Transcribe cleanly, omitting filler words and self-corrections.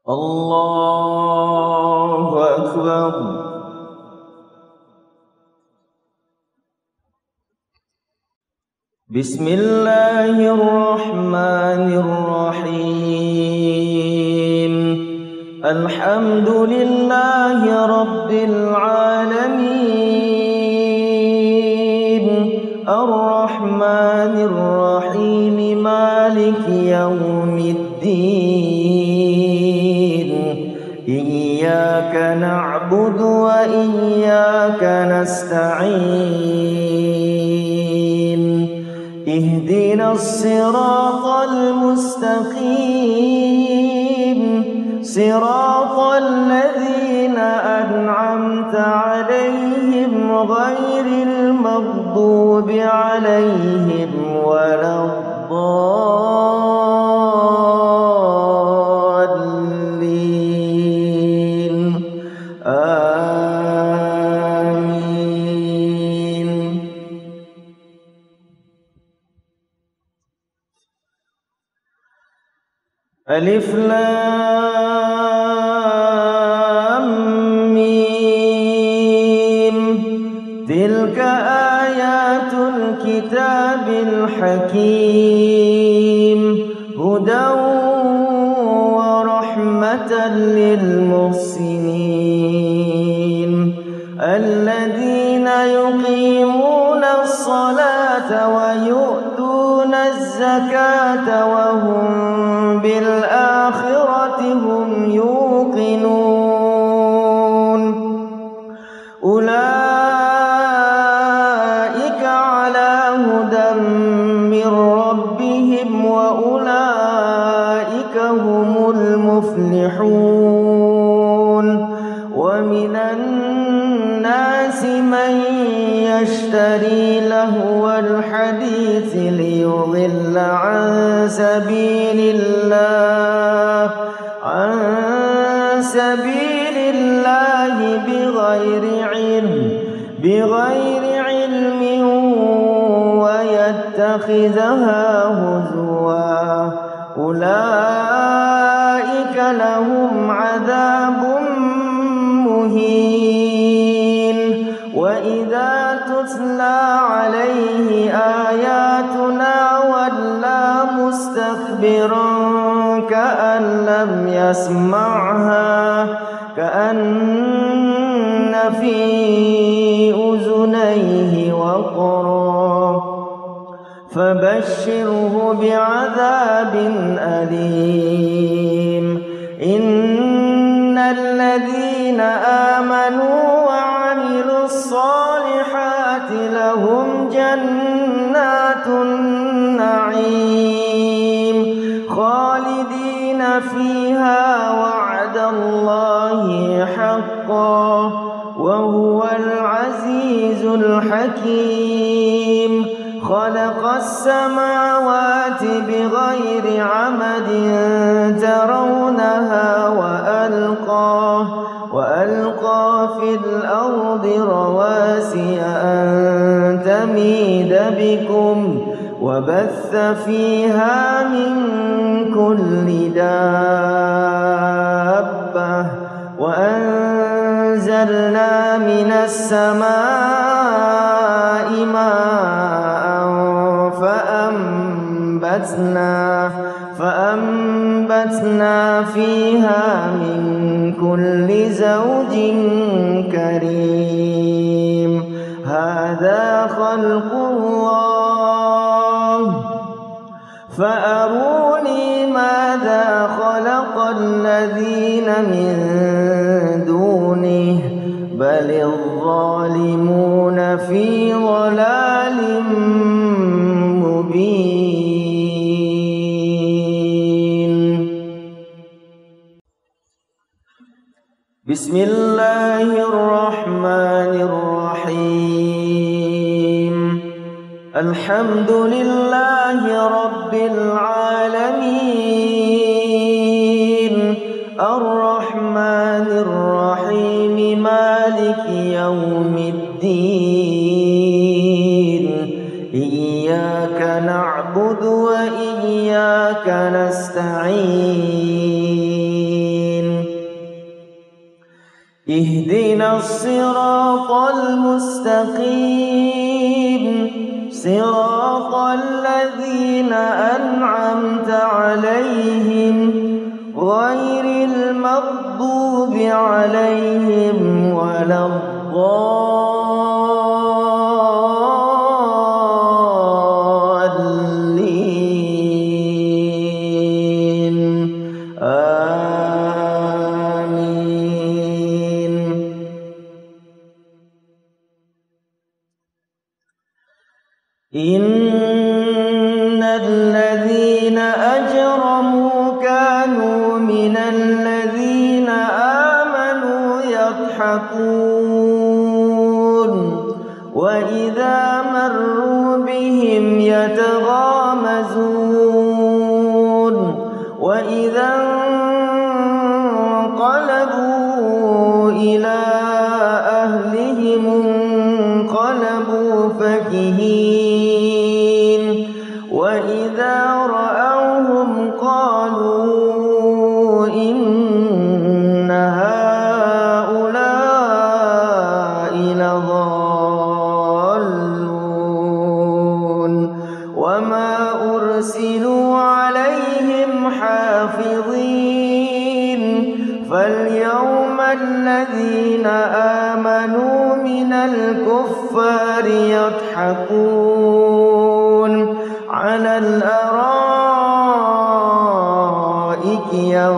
الله أكبر. بسم الله الرحمن الرحيم. الحمد لله رب العالمين، الرحمن الرحيم، مالك يوم الدين. إياك نعبد وإياك نستعين. اهدنا الصراط المستقيم، صراط الذين أنعمت عليهم غير المغضوب عليهم ولا الضالين. آمين. ألف لام ميم. تلك آيات الكتاب الحكيم، هدى ورحمة للمحسنين الذين يقيمون الصلاة ويؤتون الزكاة وهم بالآخرة هم يوقنون. أولئك على هدى من ربهم وأولئك هم المفلحون. ومن الناس من يشتري لهو الحديث ليضل عن سبيل الله بغير علم ويتخذها هزوا. أولئك لهم عذاب مهين. وإذا تتلى عليه آياتنا ولى مستكبرا كأن لم يسمعها، كأن في أذنيه وقرا. فبشره بعذاب أليم. إن الذين آمنوا وعملوا الصالحات لهم جنات النعيم خالدين فيها، وعد الله حقا وهو العزيز الحكيم. خلق السماوات بغير عمد ترونها وألقى في الأرض رواسي أن تميد بكم وبث فيها من كل دابة وأنزلنا من السماء ماء فأنبتنا فيها من كل زوج كريم. هذا خلق الله فأروني ماذا خلق الذين من دونه بل الظالمون في ضلال مبين. بسم الله الرحمن الرحيم. الحمد لله رب العالمين، الرحمن الرحيم، مالك يوم الدين. إياك نعبد وإياك نستعين. اهدنا الصراط المستقيم صراط الذين أنعمت عليهم غير المغضوب عليهم ولا الضالين آمين. إن الذين أجرموا كانوا من الذين آمنوا يضحكون وإذا مروا بهم يتغامزون وإذا انقلبوا إلى أهلهم انقلبوا فكهين وإذا رأوهم قالوا إن هؤلاء لضالون وما أرسلوا عليهم حافظين فاليوم الذين آمنوا من الكفار يضحكون على الأرائك